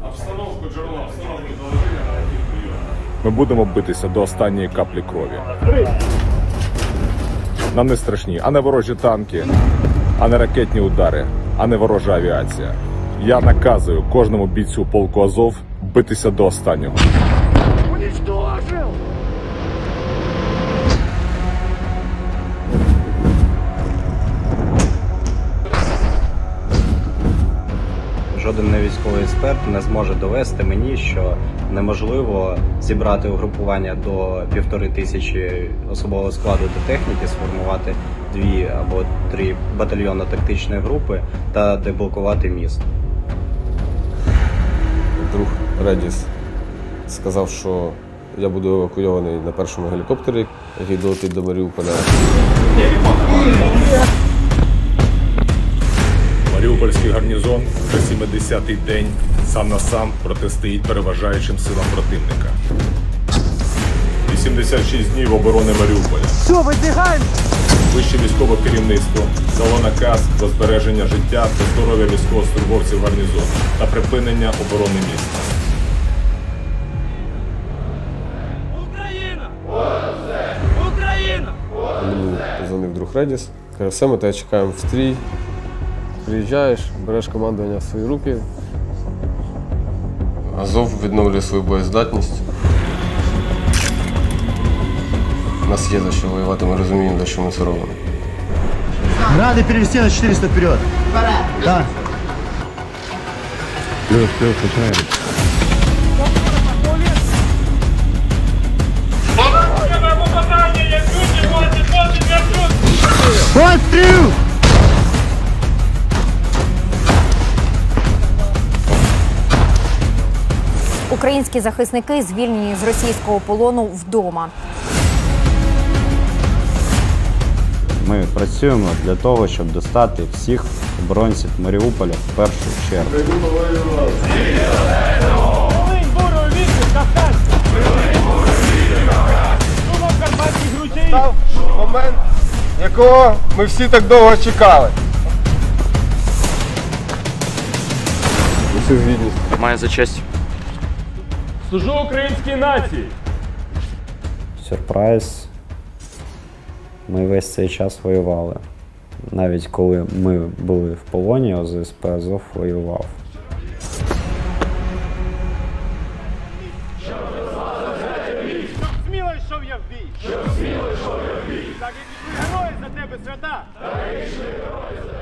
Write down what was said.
Обстановку джерела, обстановку доложення на таких прийомах. Ми будемо битися до останньої каплі крові. Нам не страшні, а не ворожі танки, а не ракетні удари, а не ворожа авіація. Я наказую кожному бійцю полку Азов битися до останнього. Жоден невійськовий експерт не зможе довести мені, що неможливо зібрати угрупування до 1500 особового складу та техніки, сформувати 2 або 3 батальйонно-тактичні групи та деблокувати місто. Друг Редіс сказав, що я буду евакуйований на першому гелікоптері, який долетить до Маріуполя. Маріупольський гарнізон вже 70-й день сам на сам протистоїть переважаючим силам противника. 86 днів оборони Маріуполя. Все, вибігаємо! Вище військове керівництво дало наказ про збереження життя та здоров'я військовослужбовців гарнізону та припинення оборони міста. Україна! Україна! Мені позвонив друг Редіс, каже, все, ми тебе чекаємо в стрій. Приїжджаєш, береш командування в свої руки. Азов відновлює свою боєздатність. У нас є за що воювати, ми розуміємо, за що ми це робимо. Грады перевести на 400 вперед. Да. Плюс, починаємо. Пострел! Українські захисники звільнені з російського полону вдома. Ми працюємо для того, щоб достати всіх оборонців Маріуполя в першу чергу. Став момент, якого ми всі так довго чекали. Усі з гідністю. Маю за честь. Служу українській нації! Сюрприз. Ми весь цей час воювали. Навіть коли ми були в полоні, ОЗСП Азов воював. Сміло йшов я в бій! Так як ішли герої за тебе, свята! Так як ішли герої за тебе!